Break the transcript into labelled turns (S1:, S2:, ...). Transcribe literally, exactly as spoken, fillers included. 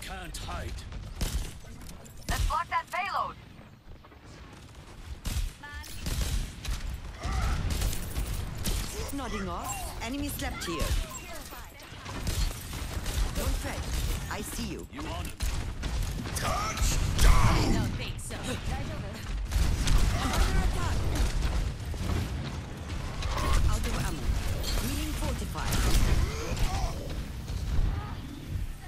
S1: can't hide.
S2: Let's block that payload.
S3: Nodding off. Enemy slept here. Don't fret. I see you.
S1: You on it?
S4: Touchdown!
S5: Don't think so.